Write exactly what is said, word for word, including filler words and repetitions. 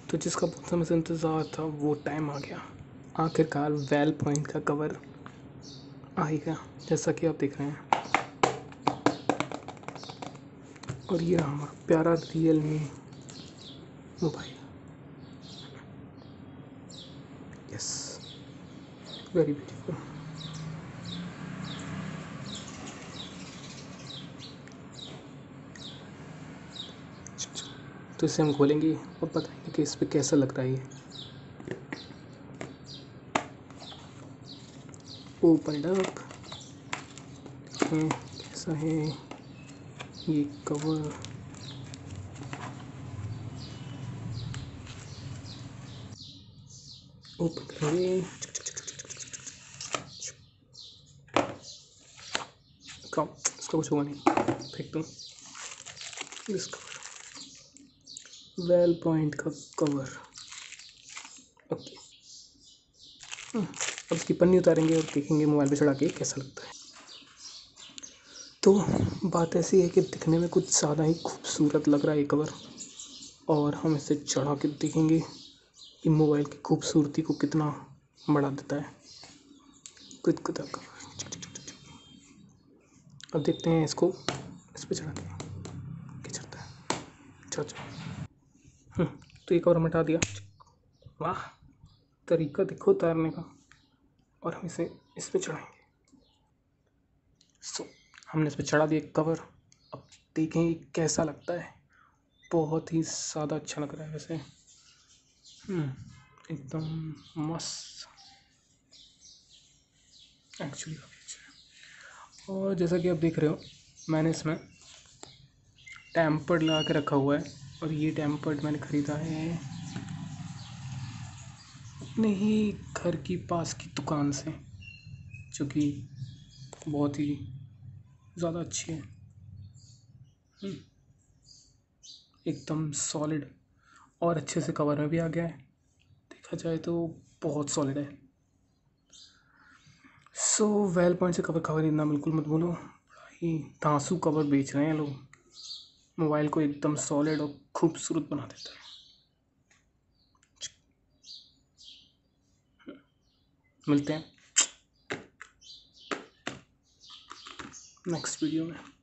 तो जिसका बहुत समय से इंतज़ार था वो टाइम आ गया। आखिरकार वेल पॉइंट का कवर आ ही गया, जैसा कि आप देख रहे हैं। और ये रहा हमारा प्यारा Realme mobile. Yes, very beautiful. तो इसे हम खोलेंगे और बताएंगे कि इस पे कैसा लग रहा है ये। ओपन इट अप, कैसा है ये कवर। ओपन करेंगे, कम इसका कुछ होगा नहीं, फेंक दूँ। इस कवर, वेल पॉइंट का कवर। ओके, अब इसकी पन्नी उतारेंगे और देखेंगे मोबाइल पे चढ़ा के कैसा लगता है। तो बात ऐसी है कि दिखने में कुछ ज़्यादा ही खूबसूरत लग रहा है ये कवर, और हम इसे चढ़ा के देखेंगे कि मोबाइल की खूबसूरती को कितना बढ़ा देता है। कुछ कुछ कवर, अब देखते हैं इसको इस पे चढ़ा के क्या चलता है। चलो चलो, तो ये कवर हम हटा दिया। वाह, तरीका देखो उतारने का। और हम इसे इस पे चढ़ाएंगे। सो हमने इस पे चढ़ा दिया कवर। अब देखें कैसा लगता है। बहुत ही ज़्यादा अच्छा लग रहा है वैसे, एकदम मस्त, एक्चुअली काफ़ी अच्छा है। और जैसा कि आप देख रहे हो, मैंने इसमें टेम्पर्ड लगा के रखा हुआ है। और ये टेम्पर्ड मैंने ख़रीदा है अपने ही घर की पास की दुकान से, जो कि बहुत ही ज़्यादा अच्छी है। एकदम सॉलिड और अच्छे से कवर में भी आ गया है, देखा जाए तो बहुत सॉलिड है। सो वेल पॉइंट से कवर खरीदना बिल्कुल मत भूलो, बड़ा ही धांसू कवर बेच रहे हैं लोग। मोबाइल को एकदम सॉलिड और खूबसूरत बना देता है। मिलते हैं नेक्स्ट वीडियो में।